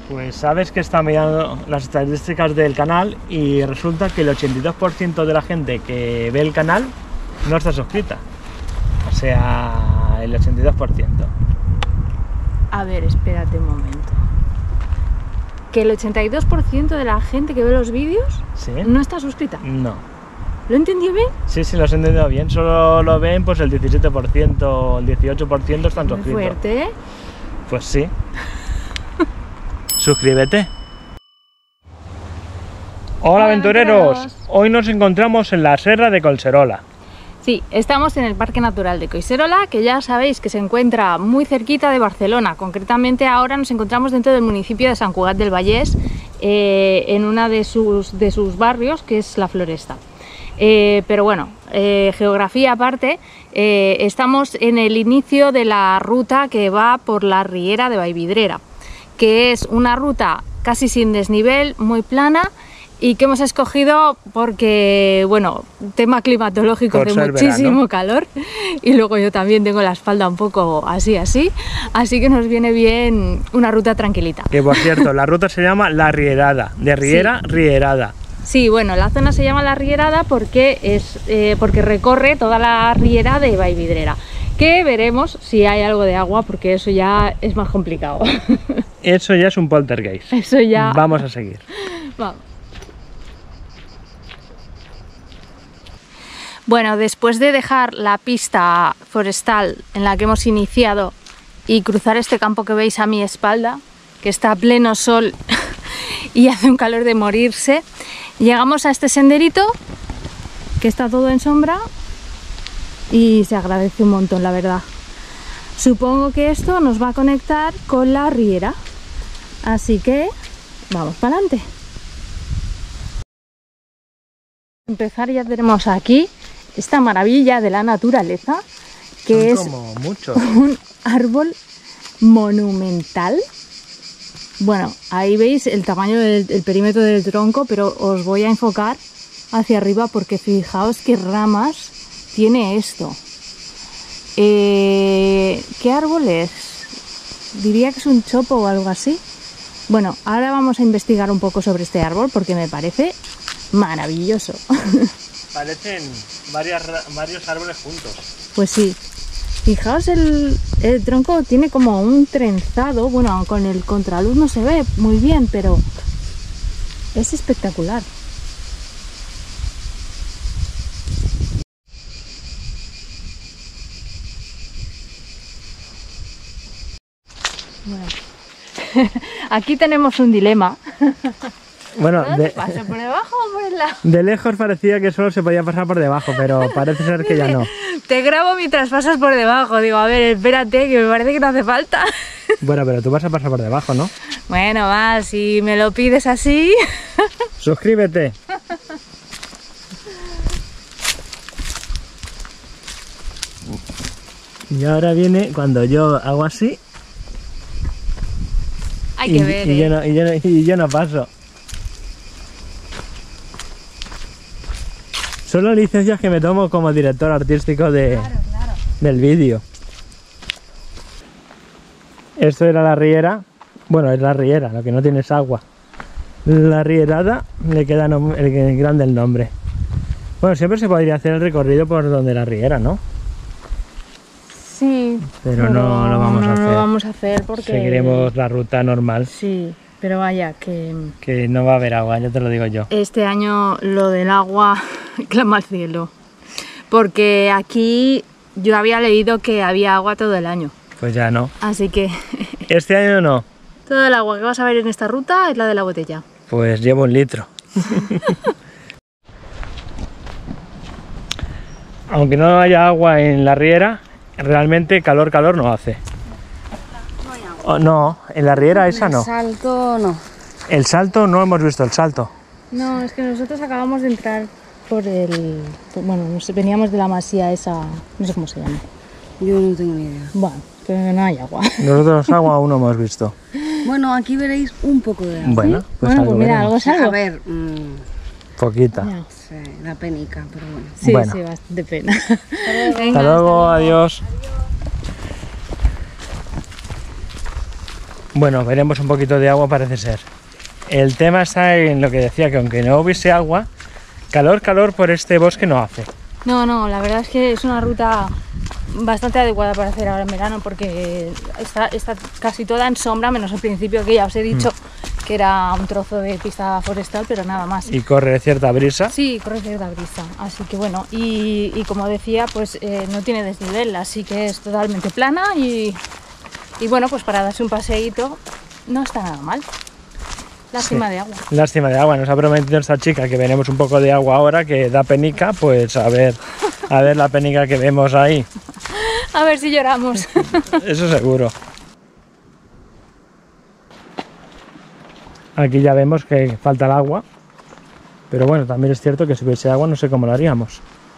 Pues sabes que está mirando las estadísticas del canal y resulta que el 82% de la gente que ve el canal no está suscrita. O sea, el 82%. A ver, espérate un momento. ¿Que el 82% de la gente que ve los vídeos ¿Sí? no está suscrita? No. ¿Lo entendí bien? Sí, lo has entendido bien. Solo lo ven pues el 17%, el 18% están Muy suscritos. fuerte, ¿eh? Pues sí. Suscríbete. Hola aventureros, hoy nos encontramos en la Serra de Collserola. Sí, estamos en el Parque Natural de Collserola, que ya sabéis que se encuentra muy cerquita de Barcelona. Concretamente ahora nos encontramos dentro del municipio de Sant Cugat del Vallès, en una de sus barrios, que es la Floresta. Pero bueno, geografía aparte, estamos en el inicio de la ruta que va por la Riera de Vallvidrera, que es una ruta casi sin desnivel, muy plana, y que hemos escogido porque, bueno, tema climatológico, por de muchísimo verano. calor, y luego yo también tengo la espalda un poco así que nos viene bien una ruta tranquilita. Que por cierto, la ruta se llama La Rierada, de Riera, sí. Rierada. Sí, bueno, la zona se llama La Rierada porque recorre toda la riera de Vallvidrera, que veremos si hay algo de agua, porque eso ya es más complicado. Eso ya es un poltergeist. Eso ya... Vamos a seguir. Vamos. Bueno, después de dejar la pista forestal en la que hemos iniciado y cruzar este campo que veis a mi espalda, que está a pleno sol y hace un calor de morirse, llegamos a este senderito que está todo en sombra y se agradece un montón, la verdad. Supongo que esto nos va a conectar con la riera, así que vamos para adelante. Empezar, ya tenemos aquí esta maravilla de la naturaleza, que es como muchos. Un árbol monumental. Bueno, ahí veis el tamaño del perímetro del tronco, pero os voy a enfocar hacia arriba porque fijaos qué ramas tiene esto. ¿Qué árbol es? Diría que es un chopo o algo así. Bueno, ahora vamos a investigar un poco sobre este árbol porque me parece maravilloso. Parecen varios árboles juntos. Pues sí. Fijaos, el tronco tiene como un trenzado. Bueno, con el contraluz no se ve muy bien, pero es espectacular. Bueno, aquí tenemos un dilema. Bueno, ¿Paso por debajo o por el lado? De lejos parecía que solo se podía pasar por debajo, pero parece ser que ya no. Te grabo mientras pasas por debajo. Digo, a ver, espérate, que me parece que no hace falta. Bueno, pero tú vas a pasar por debajo, ¿no? Bueno, va, si me lo pides así. Suscríbete. Y ahora viene cuando yo hago así. Hay que ver. Y yo no paso. Son las licencias que me tomo como director artístico del vídeo. Esto era la riera. Bueno, es la riera, lo que no tiene es agua. La rierada le queda el grande el nombre. Bueno, siempre se podría hacer el recorrido por donde la riera, ¿no? Sí. Pero no lo vamos a hacer. No lo vamos a hacer porque... Seguiremos la ruta normal. Sí, pero vaya, que no va a haber agua, ya te lo digo yo. Este año lo del agua clama al cielo. Porque aquí yo había leído que había agua todo el año. Pues ya no. Así que... Este año no. Todo el agua que vas a ver en esta ruta es la de la botella. Pues llevo 1 litro. Aunque no haya agua en la riera, realmente calor no hace. No hay agua. Oh, no, en la riera esa no. El salto no. El salto no hemos visto el salto. No, es que nosotros acabamos de entrar por el... Bueno, veníamos de la masía esa, no sé cómo se llama. Yo no tengo ni idea. Bueno, pero no hay agua. Nosotros agua aún no hemos visto. Bueno, aquí veréis un poco de agua. Bueno, pues, bueno, pues mira, algo es algo. A ver, poquita. Ya. sí, da penica, pero bueno. Sí, Bueno. sí, bastante pena. Hasta luego, adiós. Bueno, veremos un poquito de agua, parece ser. El tema está en lo que decía, que aunque no hubiese agua, calor por este bosque no hace. No, la verdad es que es una ruta bastante adecuada para hacer ahora en verano porque está casi toda en sombra, menos el principio que ya os he dicho que era un trozo de pista forestal, pero nada más. Y corre cierta brisa. Sí, corre cierta brisa, así que bueno, y como decía, pues no tiene desnivel, así que es totalmente plana y bueno, pues para darse un paseíto no está nada mal. Lástima de agua. Lástima de agua. Nos ha prometido esta chica que veremos un poco de agua ahora, que da penica, pues a ver la penica que vemos ahí. A ver si lloramos. Eso seguro. Aquí ya vemos que falta el agua, pero bueno, también es cierto que si hubiese agua no sé cómo lo haríamos.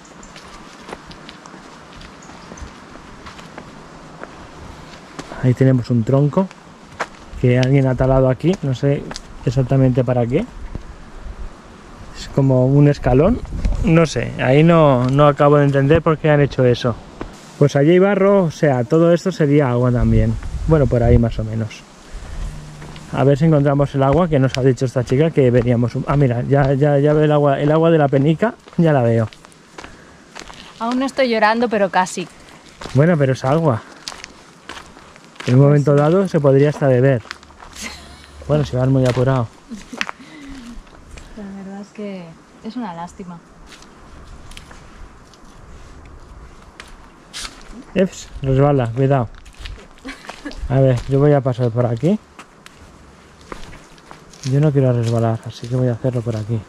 Ahí tenemos un tronco que alguien ha talado aquí, no sé exactamente para qué. Es como un escalón, no sé, ahí no acabo de entender por qué han hecho eso. Pues allí hay barro, o sea, todo esto sería agua también. Bueno, por ahí más o menos. A ver si encontramos el agua que nos ha dicho esta chica que veríamos. Ah, mira, ya veo el agua de la penica, ya la veo. Aún no estoy llorando, pero casi. Bueno, pero es agua. En un momento dado se podría hasta beber. Bueno, si vas muy apurado. La verdad es que es una lástima. Resbala, cuidado. A ver, yo voy a pasar por aquí. Yo no quiero resbalar, así que voy a hacerlo por aquí.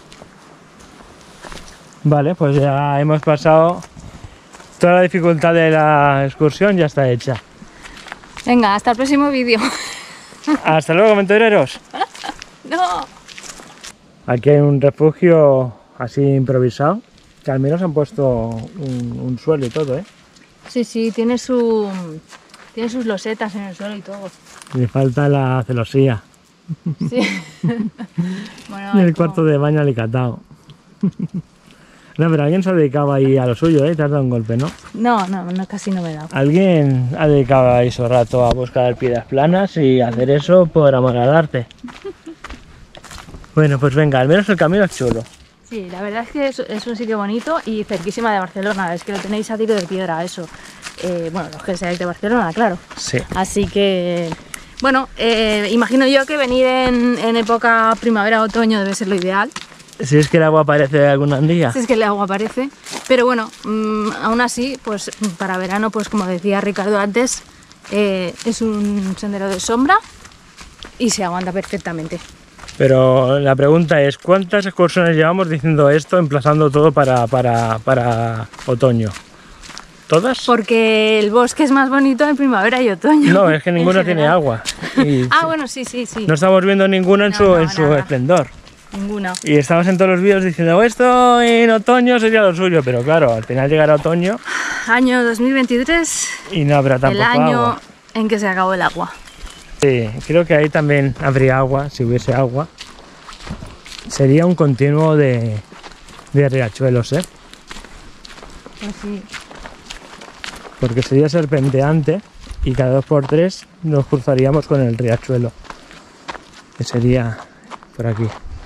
Vale, pues ya hemos pasado toda la dificultad de la excursión, ya está hecha. Venga, hasta el próximo vídeo. Hasta luego, aventureros. No. Aquí hay un refugio así improvisado, que al menos han puesto un suelo y todo, ¿eh? Sí, tiene sus losetas en el suelo y todo. Le falta la celosía. Sí. Bueno, Y el cuarto de baño alicatado. No, pero alguien se ha dedicado ahí a lo suyo, ¿eh? Te has dado un golpe, ¿no? No, casi no me da. Alguien ha dedicado ahí su rato a buscar piedras planas y hacer eso por amor al arte. Bueno, pues venga, al menos el camino es chulo. Sí, la verdad es que es un sitio bonito y cerquísima de Barcelona. Es que lo tenéis a tiro de piedra, eso. Bueno, los que seáis de Barcelona, claro. Sí. Así que, bueno, imagino yo que venir en época primavera-otoño debe ser lo ideal. Si es que el agua aparece algún día. Si es que el agua aparece. Pero bueno, aún así, pues para verano, pues como decía Ricardo antes, es un sendero de sombra y se aguanta perfectamente. Pero la pregunta es, ¿cuántas excursiones llevamos diciendo esto, emplazando todo para otoño? ¿Todas? Porque el bosque es más bonito en primavera y otoño. No, es que ninguna tiene agua. Y bueno, sí. no estamos viendo ninguna en su esplendor. Ninguna. Y estamos en todos los vídeos diciendo, esto en otoño sería lo suyo, pero claro, al final llegará otoño. Año 2023. Y no habrá tampoco agua. El año en que se acabó el agua. Sí, creo que ahí también habría agua, si hubiese agua. Sería un continuo de riachuelos, ¿eh? Pues sí. Porque sería serpenteante y cada 2x3 nos cruzaríamos con el riachuelo, que sería por aquí.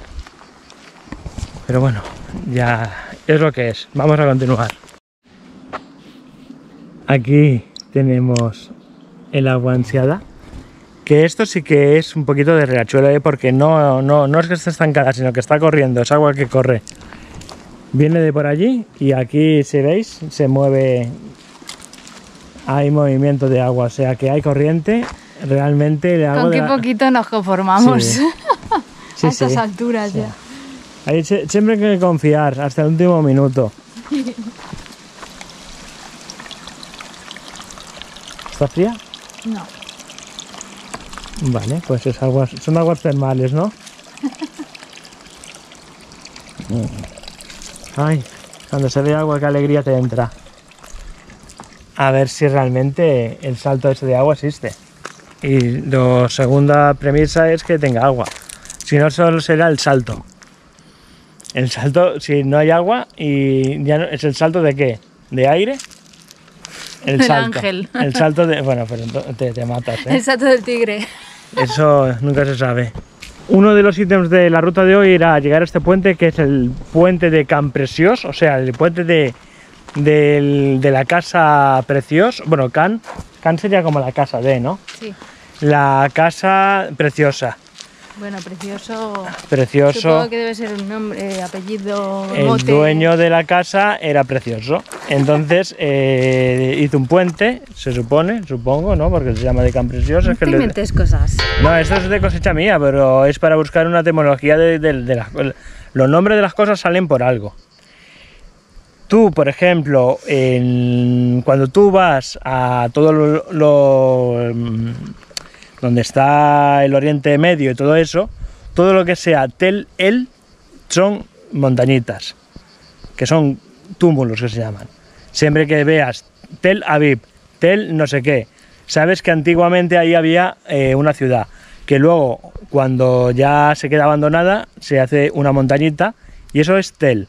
Pero bueno, ya es lo que es. Vamos a continuar. Aquí tenemos el agua ansiada. Que esto sí que es un poquito de riachuelo, ¿eh? Porque no es que esté estancada, sino que está corriendo, es agua que corre. Viene de por allí y aquí, si veis, se mueve, hay movimiento de agua, o sea que hay corriente, realmente el agua... Con qué poquito nos conformamos, sí. a estas alturas sí. ya. Hay siempre hay que confiar, hasta el último minuto. ¿Está fría? No. Vale, pues es aguas, son aguas termales, ¿no? Ay, cuando se ve agua, qué alegría te entra. A ver si realmente el salto ese de agua existe. Y la segunda premisa es que tenga agua. Si no, solo será el salto. El salto, si no hay agua, y ya no, ¿es el salto de qué? ¿De aire? El del salto. ángel. El salto de... Bueno, pero te matas, ¿eh? El salto del tigre. Eso nunca se sabe. Uno de los ítems de la ruta de hoy era llegar a este puente, que es el puente de Can Preciós, o sea, el puente de la casa Preciós. Bueno, Can sería como la casa de, ¿no? Sí. La casa preciosa. Bueno, precioso. Precioso. Supongo que debe ser un nombre, apellido, El mote. dueño de la casa era Precioso. Entonces hizo un puente, se supone, supongo, ¿no? Porque se llama de Can Preciós. No te inventes cosas. No, esto es de cosecha mía, pero es para buscar una etimología de las... Los nombres de las cosas salen por algo. Tú, por ejemplo, cuando tú vas a todo donde está el Oriente Medio y todo eso, todo lo que sea Tel El son montañitas, que son túmulos que se llaman. Siempre que veas Tel Aviv, Tel no sé qué, sabes que antiguamente ahí había una ciudad, que luego cuando ya se queda abandonada se hace una montañita y eso es Tel.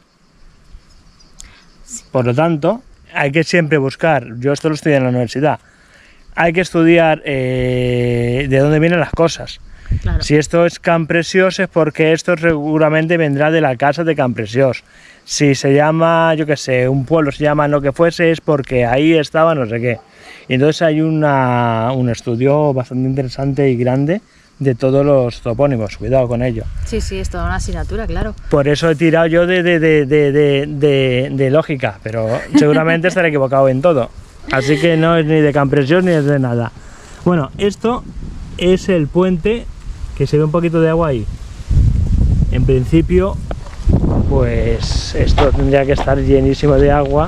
Por lo tanto, hay que siempre buscar, yo esto lo estudié en la universidad, hay que estudiar de dónde vienen las cosas. Claro. Si esto es Can Preciós es porque esto seguramente vendrá de la casa de Can Preciós. Si se llama, yo qué sé, un pueblo se llama lo que fuese, es porque ahí estaba no sé qué. Y entonces hay un estudio bastante interesante y grande de todos los topónimos, cuidado con ello. Sí, sí, es toda una asignatura, claro. Por eso he tirado yo de lógica, pero seguramente estaré equivocado en todo. Así que no es ni de Can Preciós ni es de nada. Bueno, esto es el puente, que se ve un poquito de agua ahí. En principio, pues esto tendría que estar llenísimo de agua.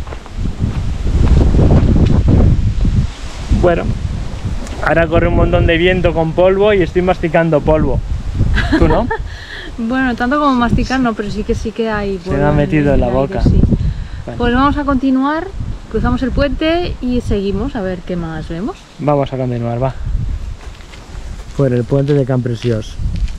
Bueno, ahora corre un montón de viento con polvo y estoy masticando polvo. ¿Tú no? Bueno, tanto como masticar no, pero sí que hay. Se me ha metido en la boca. Sí. Bueno. Pues vamos a continuar, cruzamos el puente y seguimos a ver qué más vemos. Vamos a continuar, va. Por el puente de Can Preciós.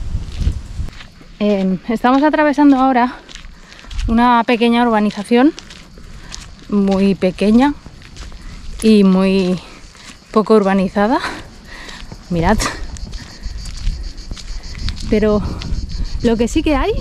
Estamos atravesando ahora una pequeña urbanización, muy pequeña y muy poco urbanizada. Mirad. Pero lo que sí que hay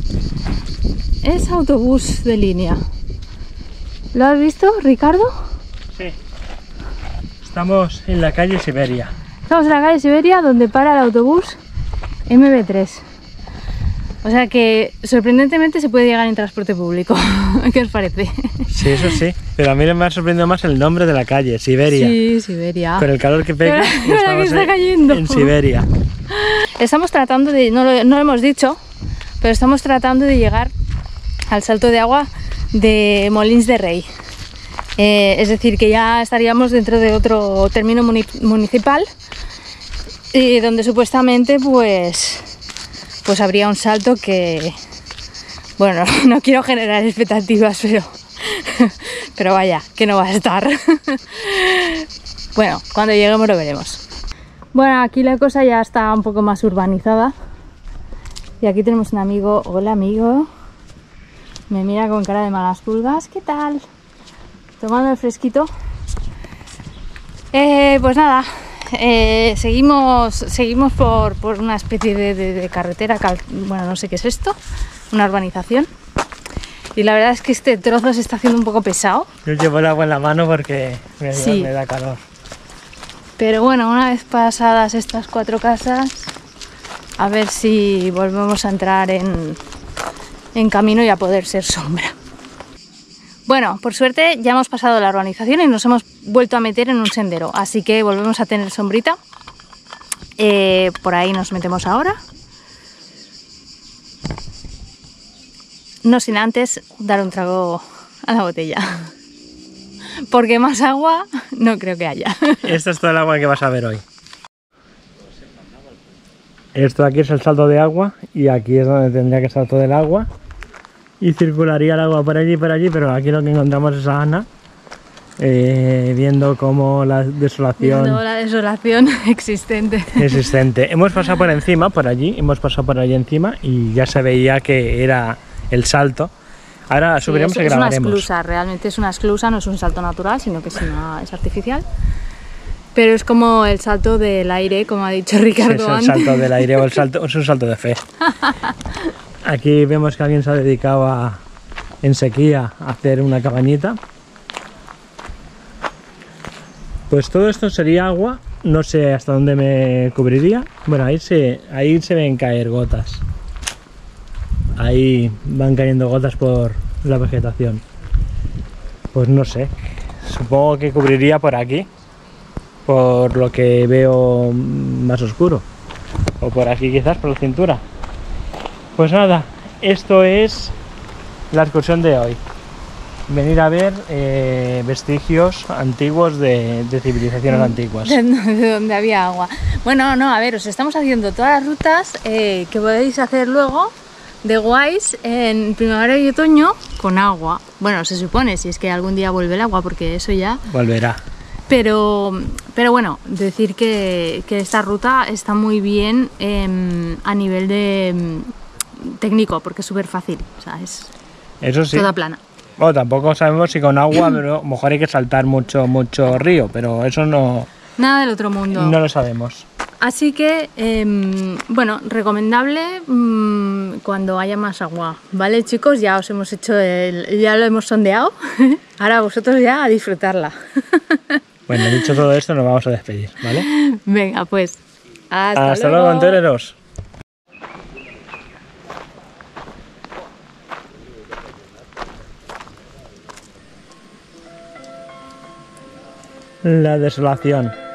es autobús de línea. ¿Lo has visto, Ricardo? Sí. Estamos en la calle Siberia. Estamos en la calle Siberia, donde para el autobús MB3. O sea que sorprendentemente se puede llegar en transporte público. ¿Qué os parece? Sí, eso sí. Pero a mí me ha sorprendido más el nombre de la calle, Siberia. Sí, Siberia. Pero el calor que pega, Pero estamos que está cayendo. en Siberia. Estamos tratando de, no lo hemos dicho, pero estamos tratando de llegar al salto de agua de Molins de Rei. Es decir, que ya estaríamos dentro de otro término municipal, donde supuestamente pues habría un salto que, bueno, no quiero generar expectativas, pero vaya, que no va a estar. Bueno, cuando lleguemos lo veremos. Bueno, aquí la cosa ya está un poco más urbanizada. Y aquí tenemos un amigo. Hola, amigo. Me mira con cara de malas pulgas. ¿Qué tal? Tomando el fresquito. Pues nada, seguimos por una especie de carretera. Bueno, no sé qué es esto. Una urbanización. Y la verdad es que este trozo se está haciendo un poco pesado. Yo llevo el agua en la mano porque me da calor. Pero bueno, una vez pasadas estas 4 casas, a ver si volvemos a entrar en camino y a poder ser sombra. Bueno, por suerte ya hemos pasado la urbanización y nos hemos vuelto a meter en un sendero, así que volvemos a tener sombrita. Por ahí nos metemos ahora. No sin antes dar un trago a la botella. Porque más agua no creo que haya. Esto es todo el agua que vas a ver hoy. Esto aquí es el salto de agua y aquí es donde tendría que estar todo el agua. Y circularía el agua por allí y por allí, pero aquí lo que encontramos es a Ana viendo cómo la desolación... Viendo la desolación existente. Hemos pasado por encima, por allí, hemos pasado por allí encima y ya se veía que era el salto. Ahora subiremos y es una grabaremos. esclusa, realmente es una esclusa, no es un salto natural, sino que es artificial. Pero es como el salto del aire, como ha dicho Ricardo Es el antes. salto del aire o es un salto de fe. Aquí vemos que alguien se ha dedicado en sequía a hacer una cabañita. Pues todo esto sería agua, no sé hasta dónde me cubriría. Bueno, ahí se ven caer gotas. Ahí van cayendo gotas por la vegetación. Pues no sé, supongo que cubriría por aquí, por lo que veo más oscuro. O por aquí quizás, por la cintura. Pues nada, esto es la excursión de hoy. Venir a ver vestigios antiguos de civilizaciones antiguas. De donde había agua. Bueno, no, a ver, os estamos haciendo todas las rutas que podéis hacer luego de guays en primavera y otoño con agua. Bueno, se supone, si es que algún día vuelve el agua, porque eso ya... Volverá. Pero bueno, decir que esta ruta está muy bien a nivel de técnico, porque es súper fácil, o sea, es Eso sí. toda plana. Bueno, tampoco sabemos si con agua, pero a lo mejor hay que saltar mucho río, pero eso no Nada del otro mundo. lo sabemos. Así que, bueno, recomendable cuando haya más agua, ¿vale, chicos? Ya os hemos hecho ya lo hemos sondeado, ahora vosotros ya a disfrutarla. Bueno, dicho todo esto, nos vamos a despedir, ¿vale? Venga, pues, Hasta luego, toreros. La desolación.